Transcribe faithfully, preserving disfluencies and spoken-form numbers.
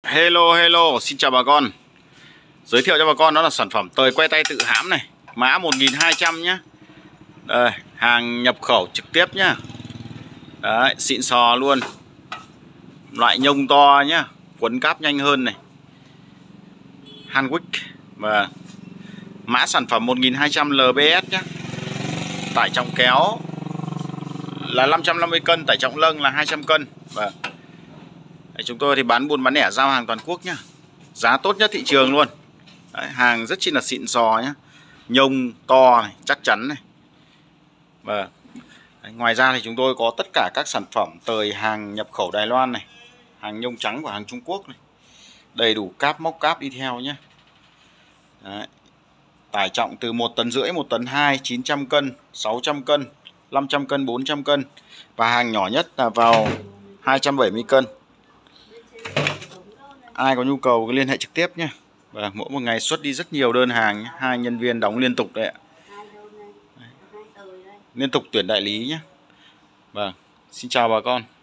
Hello hello, xin chào bà con. Giới thiệu cho bà con đó là sản phẩm tời que tay tự hãm này, mã một nghìn hai trăm nhá. Đây, hàng nhập khẩu trực tiếp nhá. Đấy, xịn sò luôn. Loại nhông to nhá, quấn cáp nhanh hơn này. Handwick và mã sản phẩm một nghìn hai trăm lờ bê ét nhá. Tải trọng kéo là năm trăm năm mươi cân, tải trọng lâng là hai trăm cân. Và chúng tôi thì bán buôn bán lẻ giao hàng toàn quốc nhá. Giá tốt nhất thị trường luôn. Đấy, hàng rất chi là xịn sò nhá. Nhông to này, chắc chắn này. Và đấy, ngoài ra thì chúng tôi có tất cả các sản phẩm tời hàng nhập khẩu Đài Loan này, hàng nhông trắng của hàng Trung Quốc này. Đầy đủ cáp móc cáp đi theo nhé. Đấy. Tải trọng từ một tấn rưỡi, một tấn hai, chín trăm cân, sáu trăm cân, năm trăm cân, bốn trăm cân. Và hàng nhỏ nhất là vào hai trăm bảy mươi cân. Ai có nhu cầu cứ liên hệ trực tiếp nhé. Và mỗi một ngày xuất đi rất nhiều đơn hàng nhé. Hai nhân viên đóng liên tục đấy ạ. Liên tục tuyển đại lý nhé. Vâng, xin chào bà con.